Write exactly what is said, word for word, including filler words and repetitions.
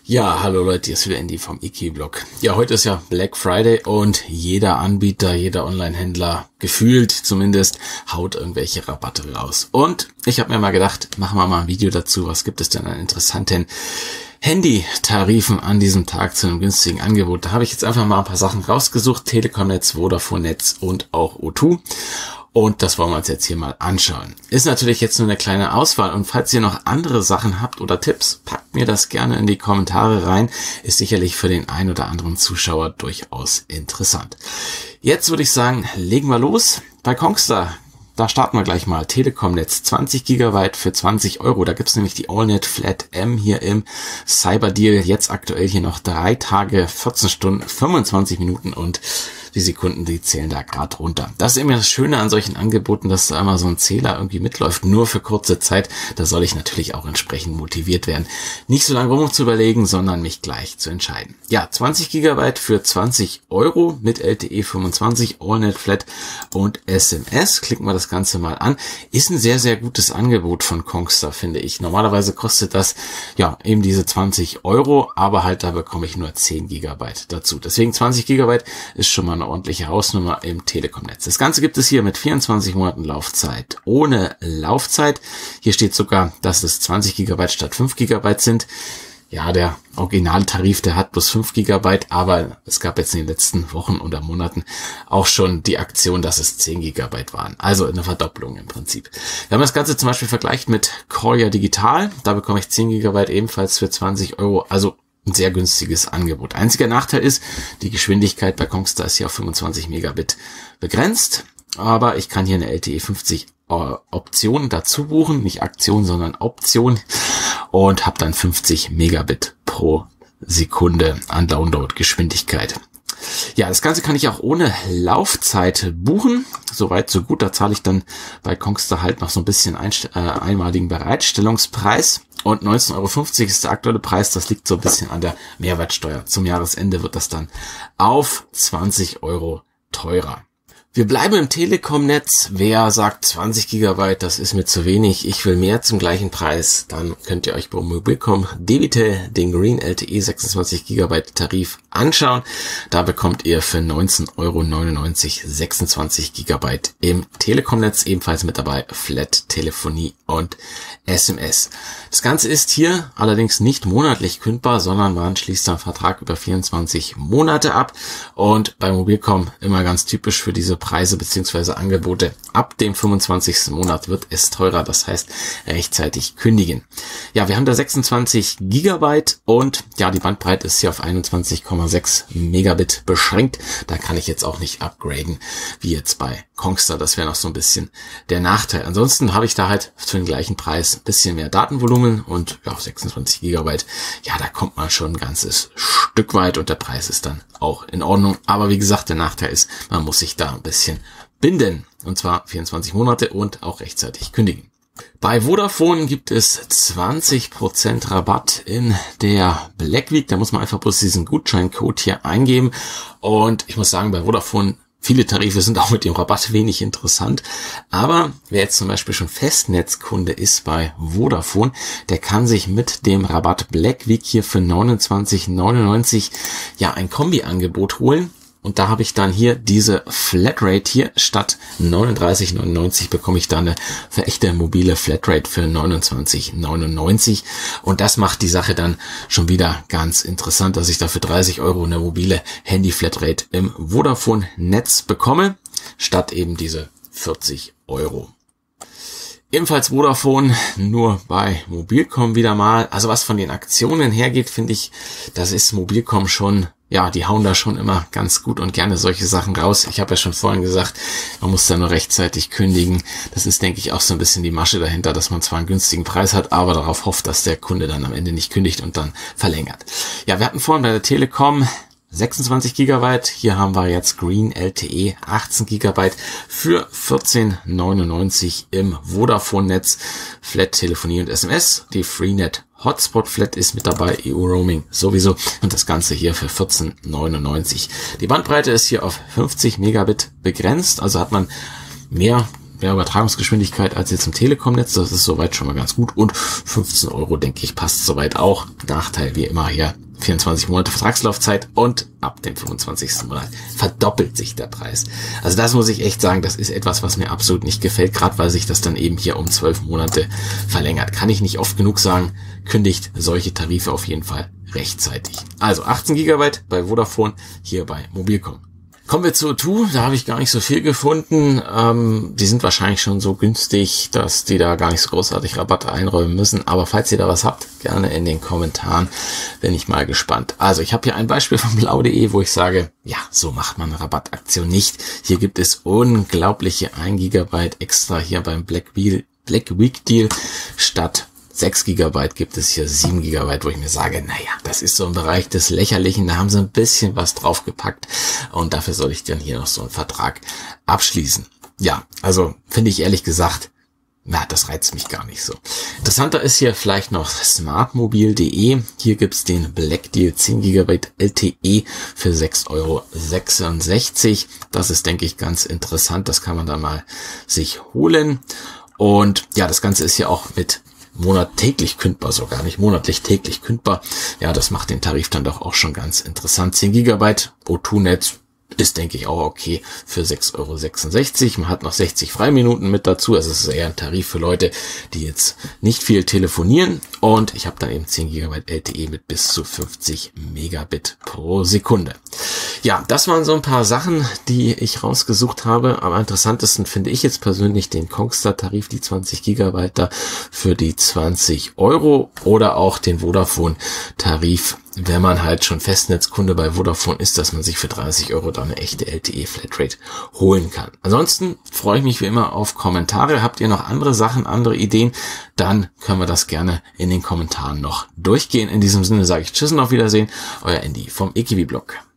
Ja, hallo Leute, hier ist wieder Andy vom IKEA-Blog. Ja, heute ist ja Black Friday und jeder Anbieter, jeder Online-Händler, gefühlt zumindest, haut irgendwelche Rabatte raus. Und ich habe mir mal gedacht, machen wir mal ein Video dazu, was gibt es denn an interessanten Handytarifen an diesem Tag zu einem günstigen Angebot. Da habe ich jetzt einfach mal ein paar Sachen rausgesucht, Telekom-Netz, Vodafone-Netz und auch O zwei. Und das wollen wir uns jetzt hier mal anschauen. Ist natürlich jetzt nur eine kleine Auswahl und falls ihr noch andere Sachen habt oder Tipps, packt mir das gerne in die Kommentare rein. Ist sicherlich für den einen oder anderen Zuschauer durchaus interessant. Jetzt würde ich sagen, legen wir los. Bei Kongstar, da starten wir gleich mal. Telekom-Netz, zwanzig Gigabyte für zwanzig Euro. Da gibt's nämlich die AllNet Flat M hier im Cyberdeal. Jetzt aktuell hier noch drei Tage, vierzehn Stunden, fünfundzwanzig Minuten und die Sekunden, die zählen da gerade runter. Das ist immer das Schöne an solchen Angeboten, dass da immer so ein Zähler irgendwie mitläuft, nur für kurze Zeit. Da soll ich natürlich auch entsprechend motiviert werden. Nicht so lange rum zu überlegen, sondern mich gleich zu entscheiden. Ja, zwanzig Gigabyte für zwanzig Euro mit L T E fünfundzwanzig, AllNet Flat und S M S. Klicken wir das Ganze mal an. Ist ein sehr, sehr gutes Angebot von Kongstar, finde ich. Normalerweise kostet das ja eben diese zwanzig Euro, aber halt da bekomme ich nur zehn Gigabyte dazu. Deswegen zwanzig Gigabyte ist schon mal eine ordentliche Hausnummer im Telekom-Netz. Das Ganze gibt es hier mit vierundzwanzig Monaten Laufzeit. Ohne Laufzeit. Hier steht sogar, dass es zwanzig Gigabyte statt fünf Gigabyte sind. Ja, der Originaltarif, der hat bloß fünf Gigabyte, aber es gab jetzt in den letzten Wochen oder Monaten auch schon die Aktion, dass es zehn Gigabyte waren. Also eine Verdopplung im Prinzip. Wenn man das Ganze zum Beispiel vergleicht mit Kolya Digital, da bekomme ich zehn Gigabyte ebenfalls für zwanzig Euro. Also ein sehr günstiges Angebot. Einziger Nachteil ist, die Geschwindigkeit bei Kongstar ist hier auf fünfundzwanzig Megabit begrenzt, aber ich kann hier eine L T E fünfzig Option dazu buchen, nicht Aktion, sondern Option und habe dann fünfzig Megabit pro Sekunde an Download-Geschwindigkeit. Ja, das Ganze kann ich auch ohne Laufzeit buchen. Soweit, so gut. Da zahle ich dann bei Kongstar halt noch so ein bisschen einst- äh, einmaligen Bereitstellungspreis. Und neunzehn Euro fünfzig ist der aktuelle Preis. Das liegt so ein bisschen an der Mehrwertsteuer. Zum Jahresende wird das dann auf zwanzig Euro teurer. Wir bleiben im Telekom-Netz. Wer sagt zwanzig Gigabyte, das ist mir zu wenig, ich will mehr zum gleichen Preis, dann könnt ihr euch bei Mobilcom Debitel den Green L T E sechsundzwanzig Gigabyte Tarif anschauen. Da bekommt ihr für neunzehn Euro neunundneunzig sechsundzwanzig Gigabyte im Telekom-Netz, ebenfalls mit dabei Flat, Telefonie und S M S. Das Ganze ist hier allerdings nicht monatlich kündbar, sondern man schließt einen Vertrag über vierundzwanzig Monate ab und bei Mobilcom immer ganz typisch für diese Preise bzw. Angebote. Ab dem fünfundzwanzigsten Monat wird es teurer, das heißt rechtzeitig kündigen. Ja, wir haben da sechsundzwanzig Gigabyte und ja, die Bandbreite ist hier auf einundzwanzig Komma sechs Megabit beschränkt. Da kann ich jetzt auch nicht upgraden, wie jetzt bei Kongstar. Das wäre noch so ein bisschen der Nachteil. Ansonsten habe ich da halt für den gleichen Preis ein bisschen mehr Datenvolumen und ja, sechsundzwanzig Gigabyte. Ja, da kommt man schon ein ganzes Stück weit und der Preis ist dann auch in Ordnung. Aber wie gesagt, der Nachteil ist, man muss sich da ein bisschen binden. Und zwar vierundzwanzig Monate und auch rechtzeitig kündigen. Bei Vodafone gibt es zwanzig Prozent Rabatt in der Black Week. Da muss man einfach bloß diesen Gutscheincode hier eingeben. Und ich muss sagen, bei Vodafone, viele Tarife sind auch mit dem Rabatt wenig interessant. Aber wer jetzt zum Beispiel schon Festnetzkunde ist bei Vodafone, der kann sich mit dem Rabatt Black Week hier für neunundzwanzig neunundneunzig ja ein Kombi-Angebot holen. Und da habe ich dann hier diese Flatrate hier. Statt neununddreißig neunundneunzig bekomme ich dann eine für echte mobile Flatrate für neunundzwanzig neunundneunzig. Und das macht die Sache dann schon wieder ganz interessant, dass ich da für dreißig Euro eine mobile Handy-Flatrate im Vodafone-Netz bekomme, statt eben diese vierzig Euro. Ebenfalls Vodafone, nur bei Mobilcom wieder mal. Also was von den Aktionen hergeht, finde ich, das ist Mobilcom schon, ja, die hauen da schon immer ganz gut und gerne solche Sachen raus. Ich habe ja schon vorhin gesagt, man muss da nur rechtzeitig kündigen. Das ist, denke ich, auch so ein bisschen die Masche dahinter, dass man zwar einen günstigen Preis hat, aber darauf hofft, dass der Kunde dann am Ende nicht kündigt und dann verlängert. Ja, wir hatten vorhin bei der Telekom sechsundzwanzig Gigabyte. Hier haben wir jetzt Green L T E achtzehn Gigabyte für vierzehn neunundneunzig im Vodafone-Netz. Flat, Telefonie und S M S. Die Freenet Hotspot Flat ist mit dabei, E U-Roaming sowieso. Und das Ganze hier für vierzehn neunundneunzig. Die Bandbreite ist hier auf fünfzig Megabit begrenzt. Also hat man mehr mehr Übertragungsgeschwindigkeit als jetzt im Telekom-Netz. Das ist soweit schon mal ganz gut. Und fünfzehn Euro, denke ich, passt soweit auch. Nachteil wie immer hier. vierundzwanzig Monate Vertragslaufzeit und ab dem fünfundzwanzigsten Monat verdoppelt sich der Preis. Also das muss ich echt sagen, das ist etwas, was mir absolut nicht gefällt, gerade weil sich das dann eben hier um zwölf Monate verlängert. Kann ich nicht oft genug sagen, kündigt solche Tarife auf jeden Fall rechtzeitig. Also achtzehn Gigabyte bei Vodafone, hier bei Mobilcom. Kommen wir zu O zwei, da habe ich gar nicht so viel gefunden. Ähm, die sind wahrscheinlich schon so günstig, dass die da gar nicht so großartig Rabatte einräumen müssen. Aber falls ihr da was habt, gerne in den Kommentaren, bin ich mal gespannt. Also ich habe hier ein Beispiel von blau punkt de, wo ich sage, ja, so macht man eine Rabattaktion nicht. Hier gibt es unglaubliche ein Gigabyte extra hier beim Black Week, Black Week Deal statt sechs Gigabyte gibt es hier sieben Gigabyte, wo ich mir sage, naja, das ist so ein Bereich des Lächerlichen, da haben sie ein bisschen was draufgepackt und dafür soll ich dann hier noch so einen Vertrag abschließen. Ja, also finde ich ehrlich gesagt, na, das reizt mich gar nicht so. Interessanter ist hier vielleicht noch smartmobil punkt de. Hier gibt's den Black Deal zehn Gigabyte L T E für sechs Euro sechsundsechzig. Das ist, denke ich, ganz interessant. Das kann man dann mal sich holen. Und ja, das Ganze ist hier auch mit Monat täglich kündbar, sogar nicht monatlich, täglich kündbar. Ja, das macht den Tarif dann doch auch schon ganz interessant. zehn Gigabyte O zwei Netz ist, denke ich, auch okay für sechs Euro sechsundsechzig. Man hat noch sechzig Freiminuten mit dazu. Also es ist eher ein Tarif für Leute, die jetzt nicht viel telefonieren. Und ich habe dann eben zehn Gigabyte L T E mit bis zu fünfzig Megabit pro Sekunde. Ja, das waren so ein paar Sachen, die ich rausgesucht habe. Am interessantesten finde ich jetzt persönlich den Kongstar-Tarif, die zwanzig Gigabyte da für die zwanzig Euro oder auch den Vodafone-Tarif, wenn man halt schon Festnetzkunde bei Vodafone ist, dass man sich für dreißig Euro da eine echte L T E-Flatrate holen kann. Ansonsten freue ich mich wie immer auf Kommentare. Habt ihr noch andere Sachen, andere Ideen? Dann können wir das gerne in den Kommentaren noch durchgehen. In diesem Sinne sage ich Tschüss und auf Wiedersehen. Euer Andy vom E K W Blog.